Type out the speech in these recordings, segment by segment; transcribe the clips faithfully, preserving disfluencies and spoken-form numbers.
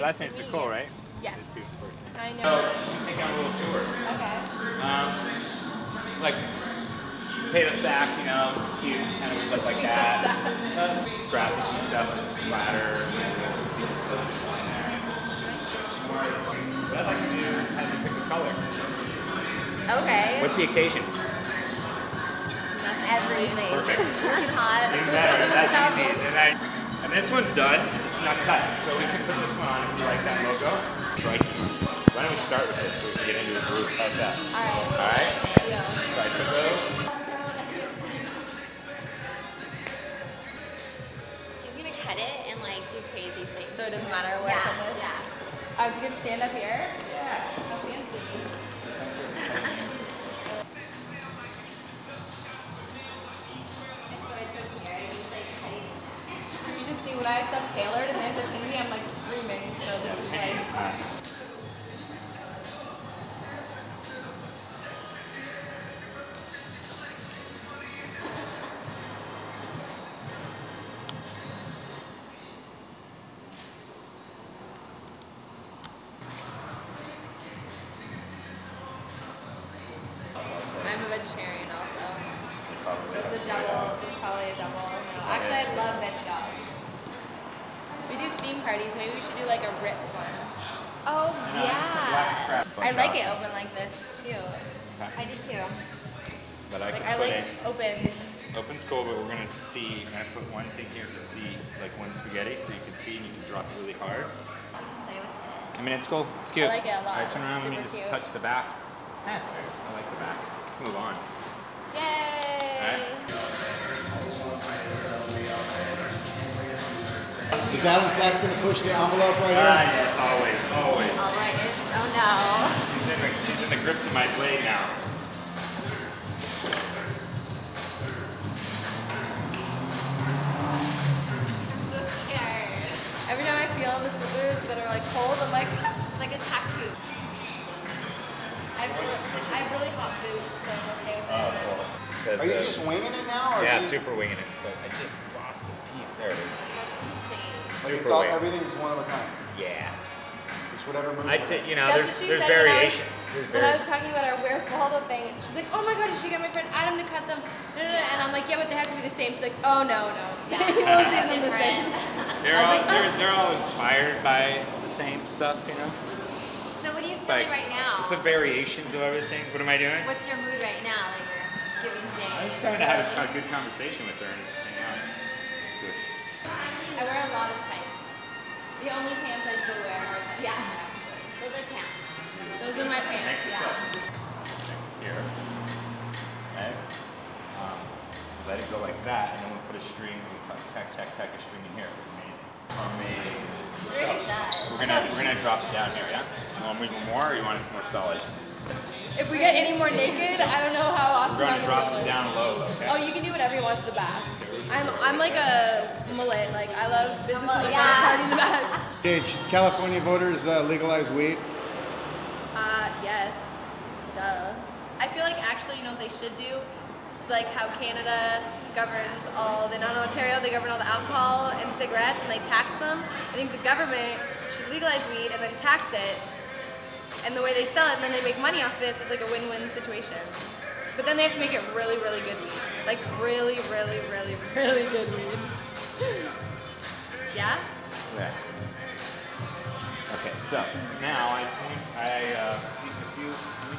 last name's Nicole, right? Yes. I know. So, take on a little tour. Okay. Um, like, potato sack, you know, cute, kind of look like that. Uh, graphic stuff, splatter, what I'd like to do is have you pick a color. Okay. What's the occasion? Nothing. Everything. Perfect. Working hot. Even better. That's easy. And, I, and this one's done. It's not cut. So we can put this one on if you like that logo. Right. Why don't we start with this so we can get into a groove? How's that? Alright. Alright? Yeah. So I put those. He's gonna cut it and like do crazy things. So it doesn't matter where yeah. I put this? Yeah. I was gonna stand up here? Yeah. How fancy. You should see when I have stuff tailored and they have to pin me, I'm like screaming. So this is like. I'm a vegetarian also. So it's a double, it's probably a double. No, actually I love veg dogs. We do theme parties, maybe we should do like a Ritz one. Oh yeah. I like it open like this, it's cute. I do too. But I Like can I put like in, open. open's cool, but we're gonna see, and I put one thing here to see, like one spaghetti, so you can see and you can drop it really hard. Play with it. I mean, it's cool, it's cute. I like it a lot. Alright, turn around, It's let me super just cute. touch the back. Yeah, I like the back. Let's move on. Yay! Is Adam Saaks going to push the envelope right Ah, here? yes, always, always. Always. Oh no. She's in the, she's in the grips of my blade now. So scared. Every time I feel the scissors that are like cold, I'm like, It's like a tattoo. I have really, I have really hot boots, so I'm okay with Oh, it. cool. Are you just winging it now? Or Yeah, do you, super winging it, but I just lost the piece. There it is. like Super it's all, wing. everything's one of a kind. Yeah. Just whatever moves. I'd say, you know, That's there's what she there's said when I was- variation. There's When I vari- was talking about our Where's Waldo thing, she's like, oh my god, did she get my friend Adam to cut them? And I'm like, yeah, but they have to be the same. She's like, oh no, no. Yeah. You won't do them the same. They're I was all like, they're, they're all inspired by the same stuff, you know. So what are you It's feeling like right now? it's the variations of everything. What am I doing? What's your mood right now that you're giving Jay? I'm just trying to have a, a good conversation with her and just hang out. It's good. I wear a lot of tights. The only pants I do wear are tights. Yeah. Actually. Those are pants. Those are my Make pants. this Yeah. up. Here. Okay. Um, let it go like that, and then we'll put a string. We'll tack, tack, tack, tack a string in here. Amazing. Amazing. Really does. We're gonna we're gonna drop it down here, yeah? You want to move more, or you want it more solid? If we get any more naked, I don't know how often We're I'm gonna drop it down low, okay? Oh, you can do whatever you want to the back. I'm I'm like a mullet. Like I love business in the front, Yeah. party in the back. Okay, should California voters uh, legalize weed? Uh, yes. Duh. I feel like actually, you know what they should do? Like how Canada governs all, the non-Ontario, they govern all the alcohol and cigarettes and they tax them. I think the government should legalize weed and then tax it. And the way they sell it and then they make money off it, so it's like a win-win situation. But then they have to make it really, really good weed. Like really, really, really, really good weed. Yeah? Yeah. Okay, so now I think I uh, see a few.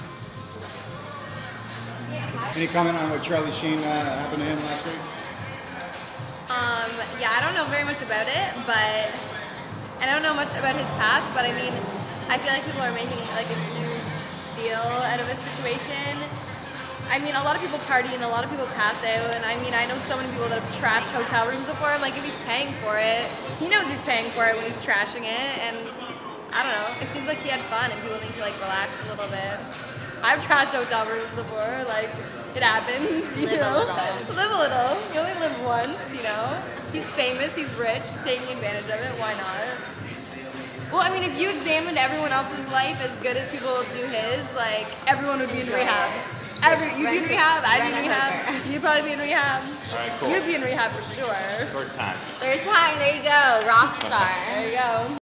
Any comment on what Charlie Sheen uh, happened to him last week? Um, yeah, I don't know very much about it, but I don't know much about his past, but I mean, I feel like people are making like a huge deal out of his situation. I mean, a lot of people party and a lot of people pass out, and I mean, I know so many people that have trashed hotel rooms before. I'm like, if he's paying for it, he knows he's paying for it when he's trashing it, and I don't know, it seems like he had fun and people need to like relax a little bit. I've trashed hotel rooms before, like, it happens, you Live a know? little. Live a little. You only live once, you know? He's famous, he's rich, he's taking advantage of it, why not? Well, I mean, if you examined everyone else's life as good as people do his, like, everyone would be in rehab. Every, you'd be in rehab, I'd be in rehab, you'd probably be in rehab. All right, cool. You'd be in rehab for sure. Third time. Third time, there you go. Rock star. There you go.